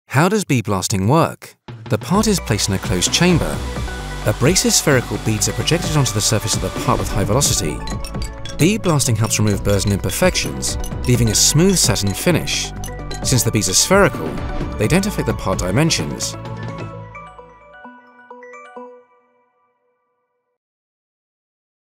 How does bead blasting work? The part is placed in a closed chamber. Abrasive spherical beads are projected onto the surface of the part with high velocity. Bead blasting helps remove burrs and imperfections, leaving a smooth satin finish. Since the beads are spherical, they don't affect the part dimensions.